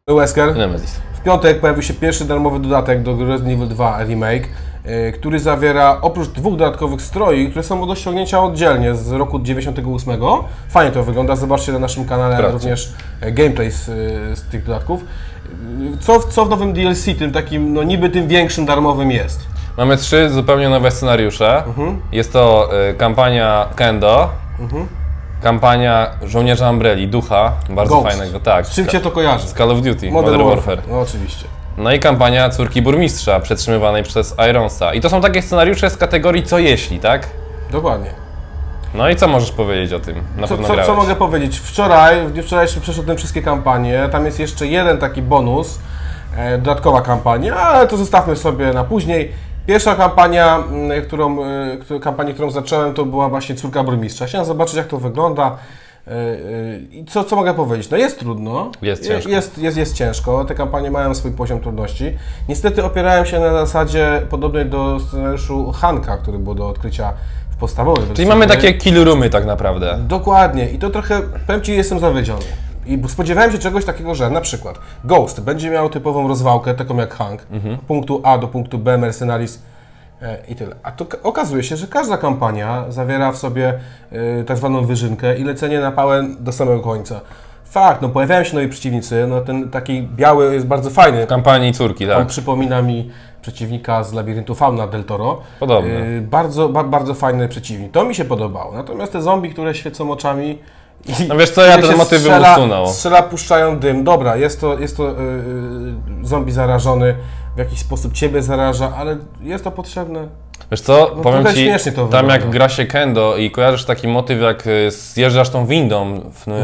Wesker. Nemesis. W piątek pojawił się pierwszy darmowy dodatek do Resident Evil 2 Remake, który zawiera oprócz 2 dodatkowych stroi, które są do ściągnięcia oddzielnie z roku 98. Fajnie to wygląda, zobaczcie na naszym kanale również gameplay z tych dodatków. Co w nowym DLC, tym takim, no niby tym większym darmowym jest? Mamy 3 zupełnie nowe scenariusze. Jest to kampania Kendo, kampania Żołnierza Umbrelli, Ducha, bardzo Ghost. fajnego, tak. Z czym Cię to kojarzy? Z Call of Duty, Modern Warfare. No oczywiście. No i kampania Córki Burmistrza, przetrzymywanej przez Ironsa. I to są takie scenariusze z kategorii co jeśli, tak? Dokładnie. No i co możesz powiedzieć o tym? Na pewno grałeś. Co mogę powiedzieć? W dniu wczorajszym przeszedłem wszystkie kampanie, tam jest jeszcze jeden taki bonus, dodatkowa kampania, ale to zostawmy sobie na później. Pierwsza kampania, którą zacząłem, to była właśnie Córka Burmistrza. Chciałem zobaczyć, jak to wygląda. I co mogę powiedzieć? No jest trudno, jest ciężko. Jest ciężko, te kampanie mają swój poziom trudności. Niestety opierałem się na zasadzie podobnej do scenariuszu Hanka, który był do odkrycia w podstawowej wersji. Czyli mamy takie kill roomy tak naprawdę. Dokładnie i to trochę, powiem Ci, jestem zawiedziony. I spodziewałem się czegoś takiego, że na przykład Ghost będzie miał typową rozwałkę, taką jak Hank, od punktu A do punktu B, Mercenaries i tyle. A to okazuje się, że każda kampania zawiera w sobie tak zwaną wyżynkę i lecenie na pałę do samego końca. Fakt, no pojawiają się nowi przeciwnicy, no ten taki biały jest bardzo fajny. W kampanii Córki, tak. On przypomina mi przeciwnika z Labiryntu Fauna Del Toro. Podobny. Bardzo fajny przeciwnik. To mi się podobało. Natomiast te zombie, które świecą oczami no wiesz co, ja ten motyw bym usunął. Strzela, puszczają dym. Dobra, jest to zombie zarażony, w jakiś sposób Ciebie zaraża, ale jest to potrzebne. Wiesz co, no, powiem Ci, to tam wygląda. jak gra się Kendo i kojarzysz taki motyw, jak zjeżdżasz tą windą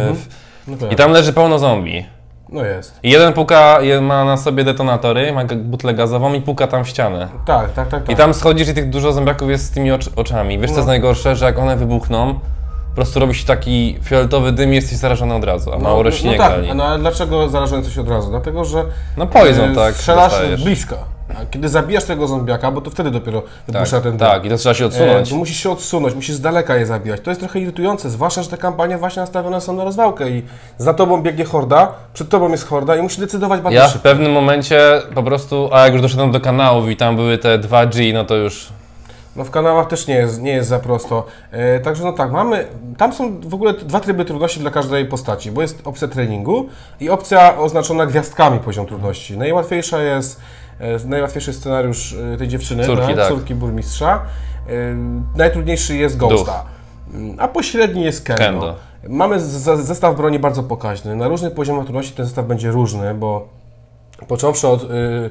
i tam leży pełno zombie. No jest. I jeden ma na sobie detonatory, ma butlę gazową i puka tam w ścianę. Tak. I tam schodzisz i tych dużo zombiaków jest z tymi oczami. Wiesz co jest najgorsze, że jak one wybuchną, po prostu robi się taki fioletowy dym i jesteś zarażony od razu, a mało rośnie nie gali. No ale dlaczego zarażony jesteś od razu? Dlatego, że no poison, tak, strzelasz blisko. A kiedy zabijasz tego zombiaka, bo to wtedy dopiero wypuszcza ten dym. Tak, i to trzeba się odsunąć. To musisz się odsunąć, musisz z daleka je zabijać. To jest trochę irytujące, zwłaszcza, że te kampanie właśnie nastawione są na rozwałkę i za tobą biegnie horda, przed tobą jest horda i musisz decydować bardzo szybko. W pewnym momencie po prostu, a jak już doszedłem do kanałów i tam były te 2G, no to już... No w kanałach też nie jest za prosto. Także no tak, tam są w ogóle 2 tryby trudności dla każdej postaci, bo jest opcja treningu i opcja oznaczona gwiazdkami poziom trudności. Najłatwiejszy scenariusz tej dziewczyny, Córki Burmistrza. Najtrudniejszy jest Ghosta, a pośredni jest Kendo. Mamy zestaw broni bardzo pokaźny. Na różnych poziomach trudności ten zestaw będzie różny, bo począwszy od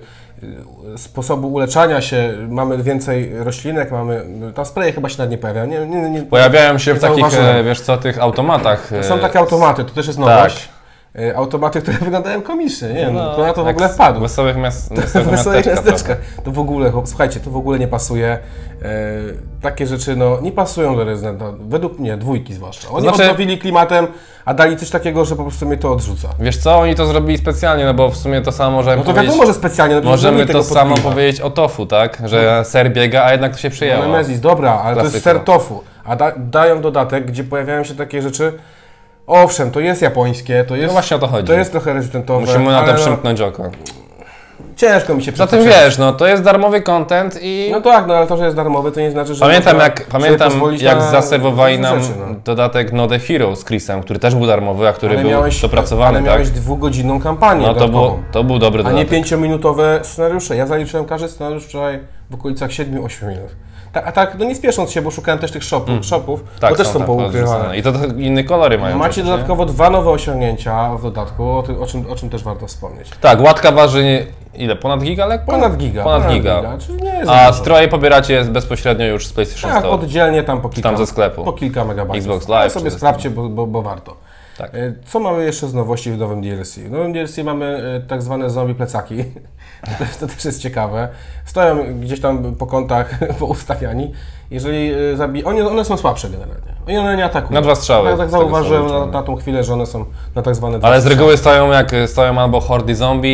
sposobu uleczania się, mamy więcej roślinek, tam spreje chyba się nawet nie pojawia. Pojawiają się w takich, wiesz co, tych automatach. Są takie automaty, to też jest nowość. Tak. Automaty, które wyglądają komicznie, nie wiem, kto na to w ogóle wpadł. Wesołych miasteczka. To w ogóle, słuchajcie, to w ogóle nie pasuje. Takie rzeczy, no, nie pasują do Residenta, według mnie, 2 zwłaszcza. Oni odnowili klimatem, a dali coś takiego, że po prostu mnie to odrzuca. Wiesz co, oni to zrobili specjalnie, no bo w sumie to samo możemy powiedzieć... No to wiadomo, że specjalnie. Możemy to samo powiedzieć o tofu, tak? Że ser biega, a jednak to się przyjęło. No, Nemesis, dobra, ale to jest ser tofu. A dają dodatek, gdzie pojawiają się takie rzeczy. Owszem, to jest japońskie, to jest, no właśnie o to chodzi. To jest trochę rezydentowe. Musimy na to przymknąć oko. Ciężko mi się Zatem wiesz, no to jest darmowy content i... No tak, no ale to, że jest darmowy, to nie znaczy, że... Pamiętam jak zaserwowali nam dodatek No The Hero z Chrisem, który też był darmowy, a który był dopracowany. Ale miałeś 2-godzinną kampanię. No to był dobry dodatek. A nie 5-minutowe scenariusze. Ja zaliczyłem każdy scenariusz wczoraj w okolicach 7-8 minut. A tak, no nie spiesząc się, bo szukałem też tych shopów, tak, bo też są poukrywane. I to inne kolory mają. Macie dodatkowo 2 nowe osiągnięcia w dodatku, o czym też warto wspomnieć. Tak, łatka waży ile? Ponad giga lekko? Ponad giga. Czyli nie jest a stroje pobieracie bezpośrednio już z PlayStation Store? Tak, oddzielnie tam po kilka, tam ze sklepu. Po kilka megabajtów. Xbox Live. sobie sprawdźcie, bo warto. Tak. Co mamy jeszcze z nowości w nowym DLC? W nowym DLC mamy tak zwane zombie plecaki. To też jest ciekawe. Stoją gdzieś tam po kątach poustawiani. Jeżeli one są słabsze generalnie. One nie atakują. Na 2 strzały. Tak zauważyłem na tą chwilę, że one są na tak zwane 2 ale z reguły stoją albo hordy zombie,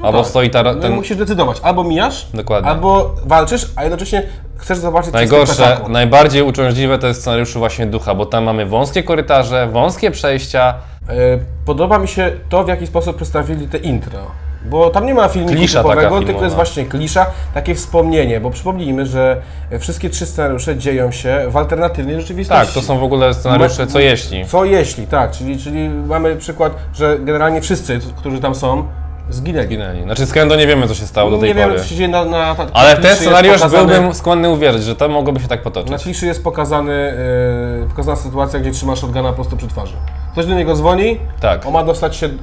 Albo tak. stoi ten... Musisz decydować, albo mijasz, Dokładnie. albo walczysz, a jednocześnie chcesz zobaczyć Najgorsze, najbardziej uciążliwe to jest scenariuszu właśnie Ducha, bo tam mamy wąskie korytarze, wąskie przejścia. Podoba mi się to, w jaki sposób przedstawili te intro. Bo tam nie ma filmiku typowego, tylko jest właśnie klisza, takie wspomnienie, bo przypomnijmy, że wszystkie 3 scenariusze dzieją się w alternatywnej rzeczywistości. Tak, to są w ogóle scenariusze co jeśli. Co jeśli, tak, czyli mamy przykład, że generalnie wszyscy, którzy tam są, zginęli. Znaczy z Kendo nie wiemy, co się stało do tej pory. Nie wiemy, co się dzieje na ale ten scenariusz byłbym skłonny uwierzyć, że to mogłoby się tak potoczyć. Na kliszy jest pokazana sytuacja, gdzie trzymasz shotguna po prostu przy twarzy. Ktoś do niego dzwoni, tak. On ma dostać się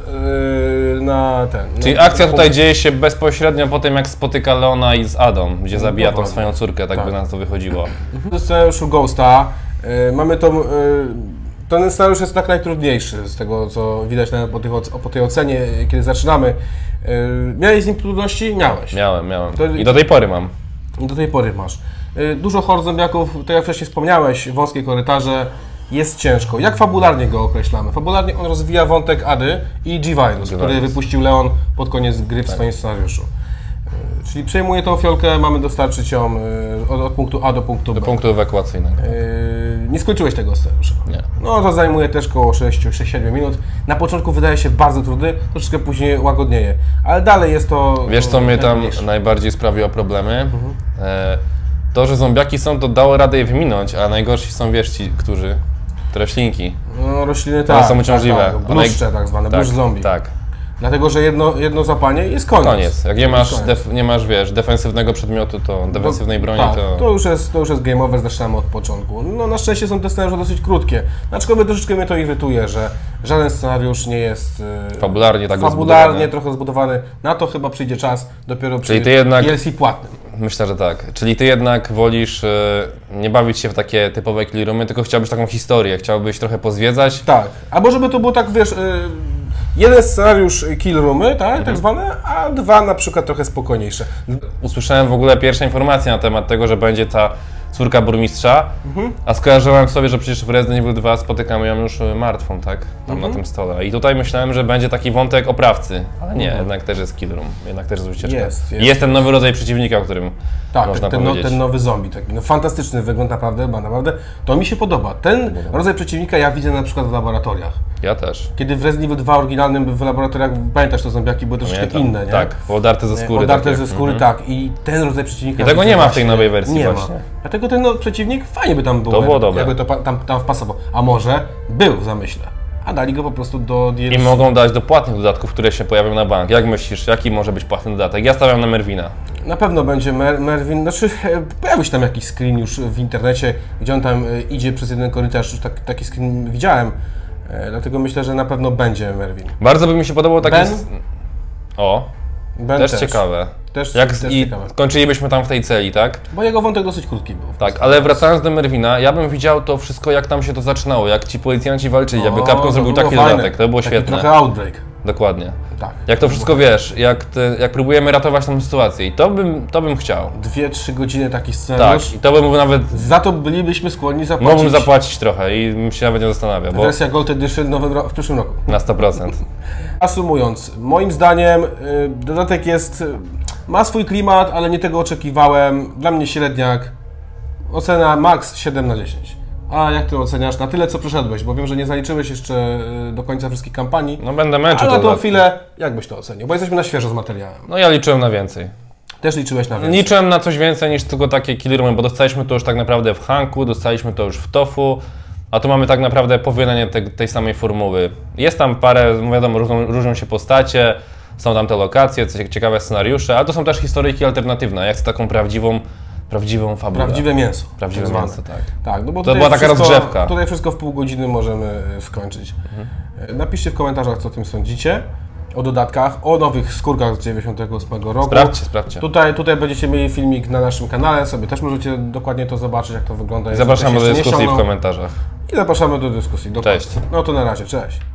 na ten... Czyli akcja tutaj dzieje się bezpośrednio po tym, jak spotyka Leona i z Adą, gdzie zabija tą swoją curkę, tak by na to wychodziło. W scenariuszu Ghosta mamy tą... Ten scenariusz jest tak najtrudniejszy z tego, co widać po tej ocenie, kiedy zaczynamy. Miałeś z nim trudności? Miałeś. Miałem. I do tej pory mam. I do tej pory masz. Dużo horror zombiaków, tak jak wcześniej wspomniałeś, wąskie korytarze, jest ciężko. Jak fabularnie go określamy? Fabularnie on rozwija wątek Ady i G-Virus, który wypuścił Leon pod koniec gry w swoim scenariuszu. Czyli przejmuje tą fiolkę, mamy dostarczyć ją od punktu A do punktu B. Do punktu ewakuacyjnego. Nie skończyłeś tego scenariusza? Nie. No to zajmuje też około 6-7 minut. Na początku wydaje się bardzo trudny, troszeczkę później łagodnieje. Ale dalej jest to... Wiesz co mnie tam najbardziej sprawiło problemy? To, że zombiaki są, to dało radę je wyminąć, a najgorsi są ci, którzy... Te roślinki. No rośliny tak. One są uciążliwe. Bluszcze tak zwane, bluszcz zombie. Tak. Dlatego, że jedno zapanie jest koniec. Jak nie masz, defensywnego przedmiotu, to defensywnej broni, tak, to już jest game over, zaczynamy od początku. No na szczęście są te scenariusze dosyć krótkie. Aczkolwiek troszeczkę mnie to irytuje, że żaden scenariusz nie jest fabularnie trochę zbudowany. Na to chyba przyjdzie czas dopiero przy DLC płatnym. Myślę, że tak. Czyli ty jednak wolisz nie bawić się w takie typowe kill roomy, tylko chciałbyś taką historię, chciałbyś trochę pozwiedzać. Tak, albo żeby to było tak, wiesz... Jeden scenariusz kill roomy, tak zwane, a 2 na przykład trochę spokojniejsze. Usłyszałem w ogóle pierwsze informacje na temat tego, że będzie ta córka burmistrza, a skojarzyłem sobie, że przecież w Resident Evil 2 spotykamy ją już martwą, tak? Tam na tym stole. I tutaj myślałem, że będzie taki wątek oprawcy, ale nie, jednak też jest kill room, jednak też jest ucieczka. Jest ten nowy rodzaj przeciwnika, o którym można powiedzieć. Ten nowy zombie, taki fantastyczny wygląd naprawdę, to mi się podoba. Ten rodzaj przeciwnika ja widzę na przykład w laboratoriach. Ja też. Kiedy w Resident Evil 2 oryginalnym w laboratoriach, pamiętasz, te zombiaki były troszeczkę inne, nie? Tak, odarte ze skóry. Odarte ze skóry, tak. I ten rodzaj przeciwnika... I tego nie ma w tej nowej wersji nie właśnie. Ma. Dlatego ten przeciwnik fajnie by tam był. To było dobre. Jakby to tam wpasował. A może był w zamyśle. A dali go po prostu do DLC. I mogą dać do płatnych dodatków, które się pojawią na bank. Jak myślisz, jaki może być płatny dodatek? Ja stawiam na Mervina. Na pewno będzie Mervin, znaczy pojawił się tam jakiś screen już w internecie, gdzie on tam idzie przez jeden korytarz, już taki screen widziałem. Dlatego myślę, że na pewno będzie Mervin. Bardzo by mi się podobał taki... Ben też ciekawe. Też ciekawe. Kończylibyśmy tam w tej celi, tak? Bo jego wątek dosyć krótki był. Tak, ale wracając do Mervina, ja bym widział to wszystko, jak tam się to zaczynało, jak ci policjanci walczyli, jakby Capcom zrobił taki dodatek, to było świetne. Trochę Outbreak. Dokładnie. Tak. Jak to wszystko wiesz, jak próbujemy ratować tą sytuację i to bym chciał. 2-3 godziny taki scenariusz. Tak, i to bym nawet... Za to bylibyśmy skłonni zapłacić. Mógłbym zapłacić trochę i bym się nawet nie zastanawiał. Wersja Gold Edition w przyszłym roku. Na 100%. Asumując, moim zdaniem dodatek ma swój klimat, ale nie tego oczekiwałem. Dla mnie średniak. Ocena max 7 na 10. A jak ty oceniasz na tyle, co przeszedłeś? Bo wiem, że nie zaliczyłeś jeszcze do końca wszystkich kampanii. No będę męczył. Ale na tą chwilę, jak byś to ocenił? Bo jesteśmy na świeżo z materiałem. No ja liczyłem na więcej. Też liczyłeś na więcej? Liczyłem na coś więcej niż tylko takie kill roomy, bo dostaliśmy to już tak naprawdę w Hanku, dostaliśmy to już w Tofu, a tu mamy tak naprawdę powielenie tej samej formuły. Jest tam parę, wiadomo, różnią się postacie, są tam te lokacje, ciekawe scenariusze, ale to są też historyjki alternatywne, jak z taką prawdziwą fabułę. Prawdziwe mięso. Prawdziwe mięso, tak. Tak, no bo to była taka rozgrzewka. Tutaj wszystko w pół godziny możemy skończyć. Napiszcie w komentarzach, co o tym sądzicie. O dodatkach, o nowych skórkach z 98 roku. Sprawdźcie. Tutaj będziecie mieli filmik na naszym kanale, sobie też możecie dokładnie to zobaczyć, jak to wygląda. Zapraszamy do dyskusji w komentarzach. I zapraszamy do dyskusji. Cześć. No to na razie, cześć.